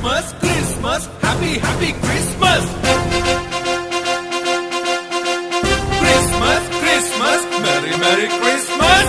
Christmas, Christmas, happy, happy Christmas. Christmas, Christmas, Merry, Merry Christmas.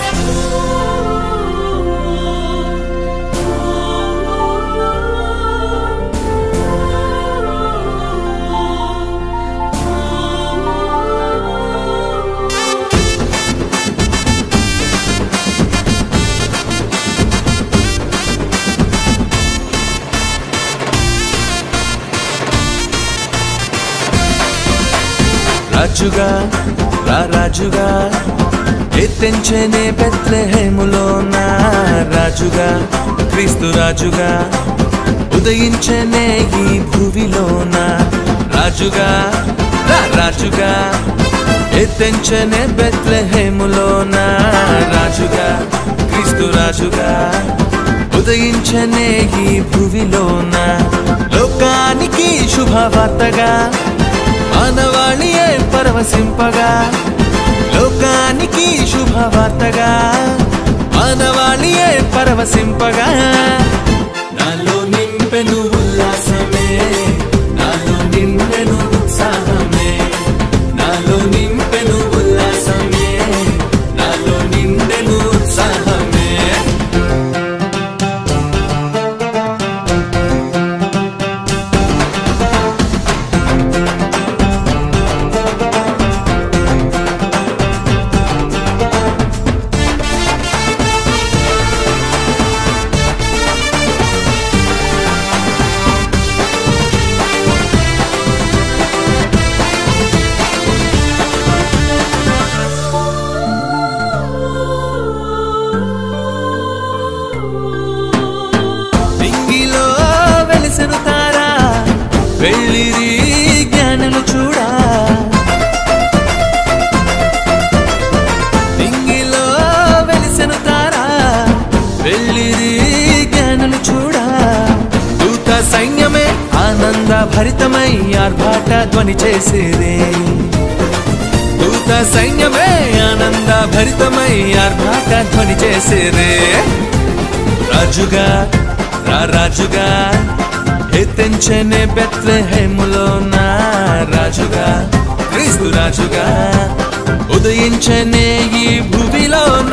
రాజుగా రా రాజుగా ఎత్తెంచెనే బెత్లెహేములోన రాజుగా క్రీస్తు రాజుగా ఉదయించెనే ఈ భూమిలోన రాజుగా రా రాజుగా ఎత్తెంచెనే బెత్లెహేములోన రాజుగా క్రీస్తు రాజుగా ఉదయించెనే ఈ భూమిలోన లోకానికి శుభవార్తగా మానవాళియే పరవశింపగా లోకానికి శుభవార్తగా మానవాళియే పరవశింపగా నాలో నింపెను ఉల్లాసమే నాలో నింపెను ఉత్సాహమే నాలో నింపెను ఉల్లాసమే నాలో నిండెను ఉత్సాహమే వెళ్ళిరి జ్ఞానులు చూడా నింగిలో వెలిసెను తారా వెళ్ళిరి జ్ఞానులు చూడా దూత సైన్యమే ఆనంద భరితమై ఆర్భాట ధ్వని చేసేదే దూత సైన్యమే ఆనంద భరితమై ఆర్భాట ధ్వని చేసేదే రాజుగా రా రాజుగా ఎత్తెంచెనే బెత్లెహేములోన రాజుగా క్రీస్తు రాజుగా ఉదయించెనే ఈ భూమిలోన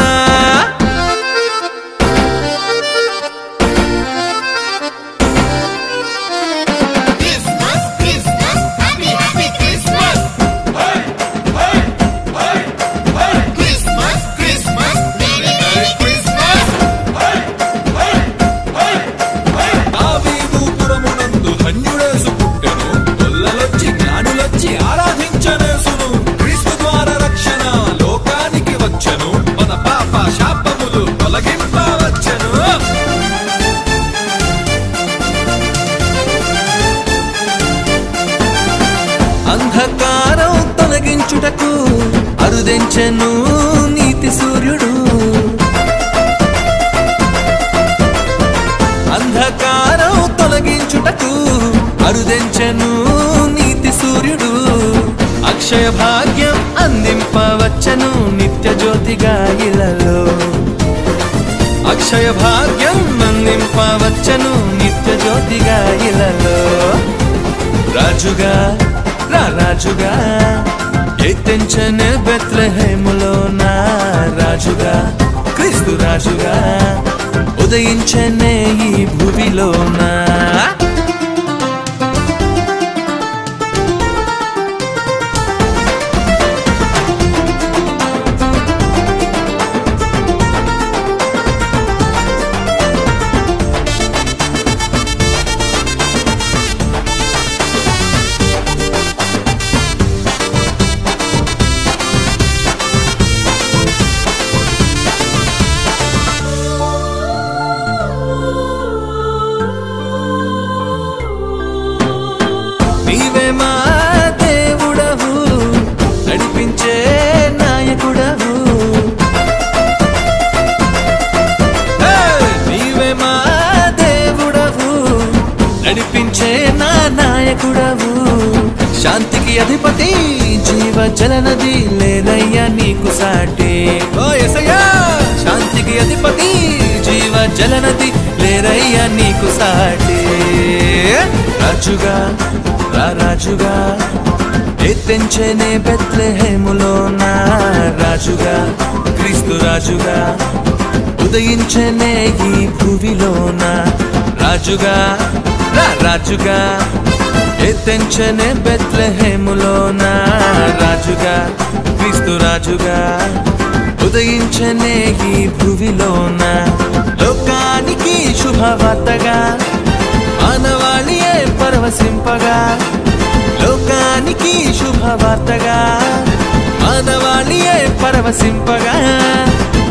అంధకారం తొలగించుటకు అరుదెంచెను నీతి సూర్యుడు అంధకారం తొలగించుటకు అరుదెంచెను నీతి సూర్యుడు అక్షయ భాగ్యం అందింపవచ్చను నిత్య జ్యోతిగా ఇలలో అక్షయ భాగ్యం అందింపవచ్చను నిత్య జ్యోతిగా ఇలలో రాజుగా రా రాజుగా ఎత్తెంచెనే బెత్లెహేములోన రాజుగా క్రీస్తు రాజుగా ఉదయించెనే ఈ భూమిలోన నీవే మా దేవుడవు నడిపించే నాయకుడవు నీవే మా దేవుడవు నడిపించే నా నాయకుడవు శాంతికి అధిపతి జీవ జలనది లేదయ్యా నీకు సాటి ఓ యేసయ్యా శాంతికి అధిపతి జీవ జలనది లేరయ్యా నీకు సాటి అలాగే రాజుగా రాజుగా ఎత్తెంచెనే బెత్లెహేములోన రాజుగా క్రీస్తు రాజుగా ఉదయించెనే ఈ భూమిలోన రాజుగా రాజుగా ఎత్తెంచెనే బెత్లెహేములోన రాజుగా క్రీస్తు రాజుగా ఉదయించెనే ఈ భూమిలోన లోకానికి శుభవార్తగా మానవాళియే పరవశింపగా లోకానికి శుభవార్తగా మానవాళియే పరవశింపగా